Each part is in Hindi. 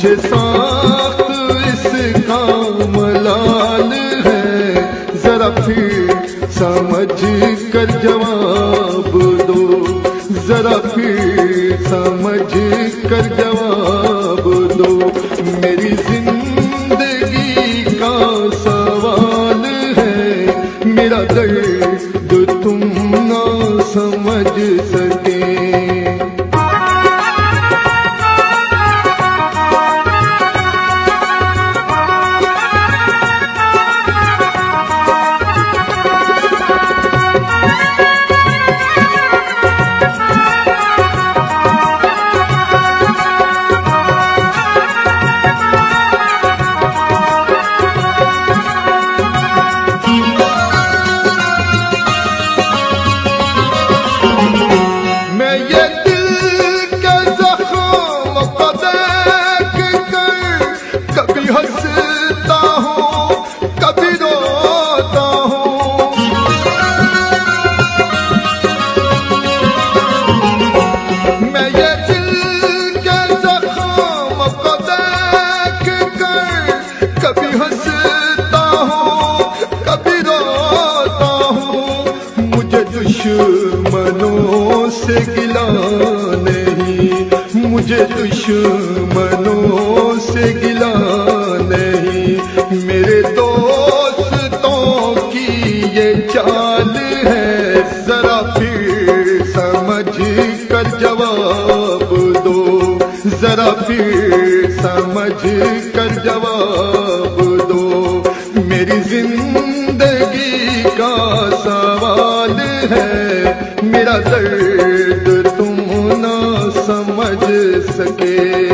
मुझे साथ इसका मलाल है, जरा फिर समझ कर जवाब दो, जरा फिर समझ कर जवाब दो। मेरी जिंदगी का सवाल है, मेरा दर्द तुम ना समझ सके। दुश्मनों से गिला नहीं, मुझे दुश्मनों से गिला नहीं। मेरे दोस्तों की ये चाल है, जरा फिर समझ कर जवाब दो, जरा फिर समझ कर जवाब दो। मेरी जिंदगी का सवाल है, मेरा दर्द तुम ना समझ सके।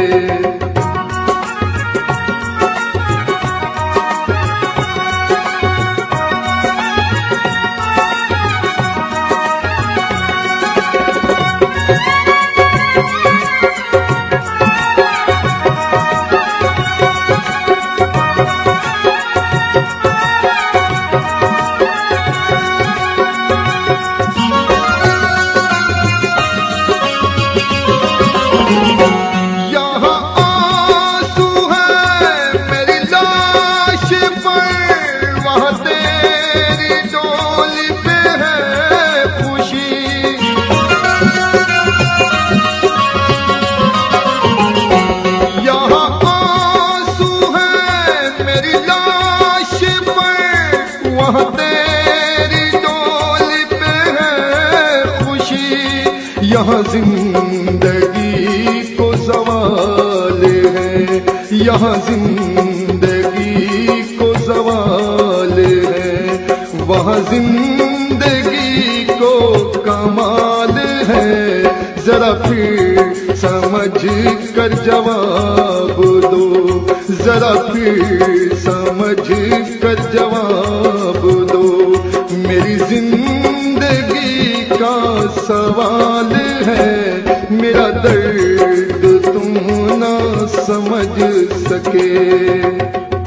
वहाँ तेरी डोली पे है खुशी, यहाँ जिंदगी को सवाल है, यहाँ जिंदगी को सवाल है। वहाँ जिंदगी को कमाल है, जरा फिर समझ कर जवाब दो, जरा फिर समझ कर जवाब दो। मेरी जिंदगी का सवाल है, मेरा दर्द तुम ना समझ सके।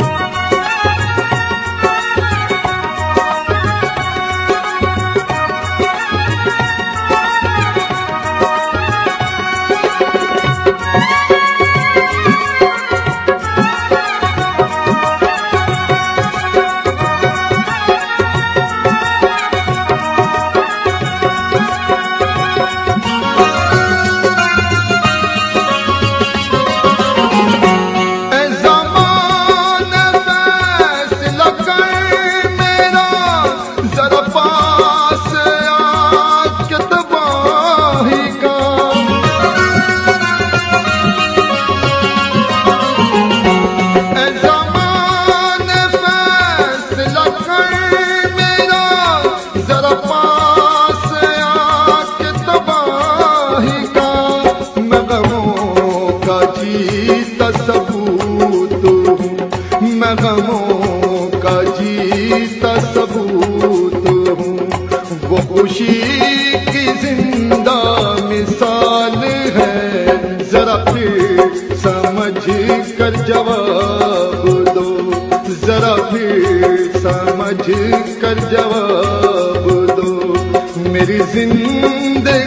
मैं गमों का जीता सबूत हूँ, वो खुशी की जिंदा मिसाल है, जरा फिर समझ कर जवाब दो, जरा फिर समझ कर जवाब दो। मेरी जिंदगी